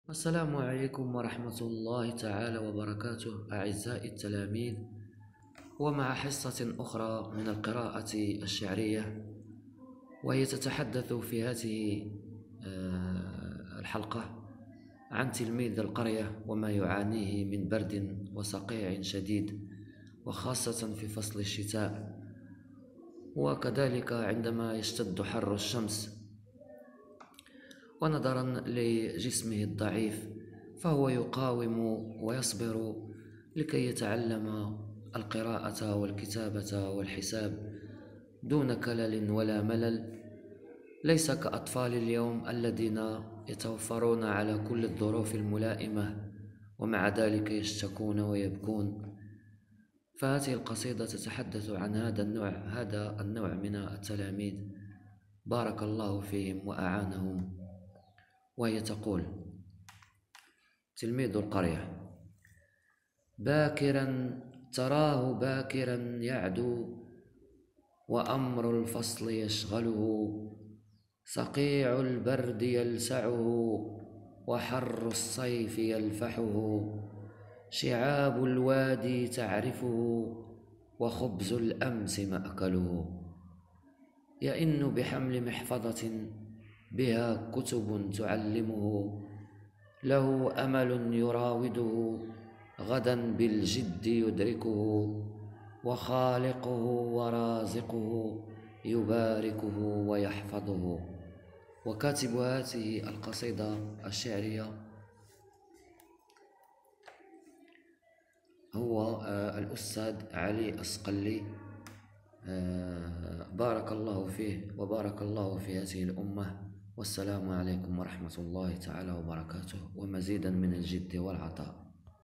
السلام عليكم ورحمة الله تعالى وبركاته أعزائي التلاميذ، ومع حصة أخرى من القراءة الشعرية، وهي تتحدث في هذه الحلقة عن تلميذ القرية وما يعانيه من برد وصقيع شديد، وخاصة في فصل الشتاء، وكذلك عندما يشتد حر الشمس. ونظرا لجسمه الضعيف فهو يقاوم ويصبر لكي يتعلم القراءة والكتابة والحساب دون كلل ولا ملل، ليس كأطفال اليوم الذين يتوفرون على كل الظروف الملائمة ومع ذلك يشتكون ويبكون. فهذه القصيدة تتحدث عن هذا النوع من التلاميذ، بارك الله فيهم وأعانهم. وهي تقول: تلميذ القرية. باكرا تراه باكرا يعدو، وأمر الفصل يشغله، صقيع البرد يلسعه، وحر الصيف يلفحه، شعاب الوادي تعرفه، وخبز الأمس مأكله، يئن بحمل محفظة بها كتب تعلمه، له أمل يراوده غدا بالجد يدركه، وخالقه ورازقه يباركه ويحفظه. وكاتب هذه القصيدة الشعرية هو الأستاذ علي الصقلي، بارك الله فيه وبارك الله في هذه الأمة. والسلام عليكم ورحمة الله تعالى وبركاته، ومزيدا من الجد والعطاء.